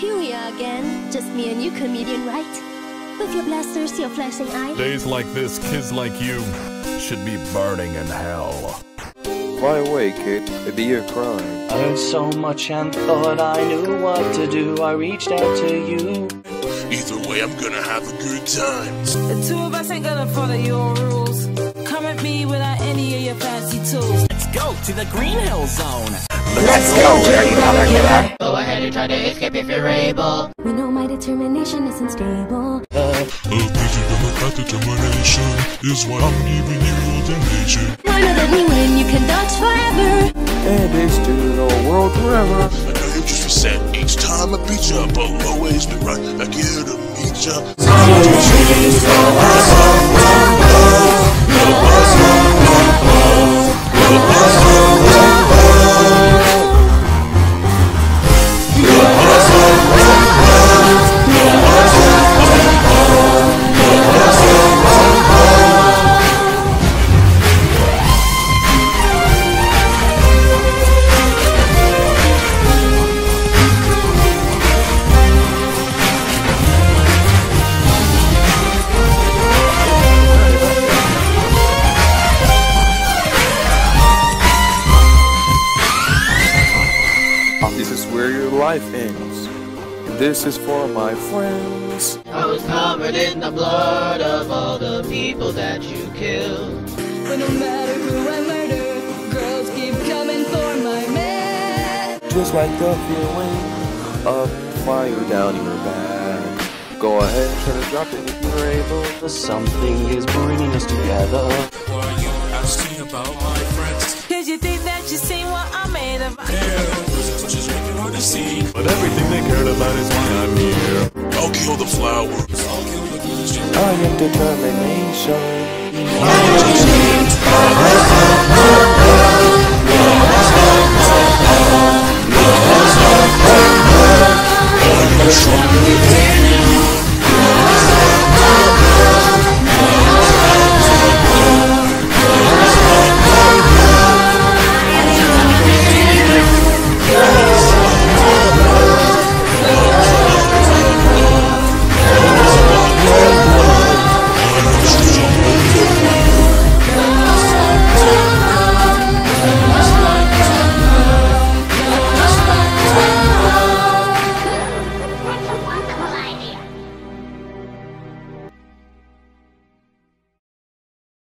Here we are again, just me and you, comedian, right? With your blasters, your flashing eye. Days like this, kids like you should be burning in hell. Fly away, kid. It'd be your crime. I heard so much and thought I knew what to do. I reached out to you. Either way, I'm gonna have a good time. The two of us ain't gonna follow your rules. Come at me without any of your fancy tools. Let's go to the Green Hill Zone. Let's go, dirty mother killer. Go ahead and try to escape if you're able. We know my determination isn't stable. A busy Democrat determination is why I'm giving you your donation. I know that we win, you can dodge forever. And it's to the world forever. I know you just reset each time I beat ya, but I'll always be right back here to meet ya. This is where your life ends. This is for my friends. I was covered in the blood of all the people that you killed. But no matter who I murder, girls keep coming for my man. Just like the feeling of fire down your back. Go ahead and try to drop it if you're able. Something is bringing us together. Why are you asking about my friends? Cause you think that you see what I'm made of. Just make it hard to see. But everything they cared about is why I'm here. I'll kill the flowers. I'll kill the bullshit. I am determination. I am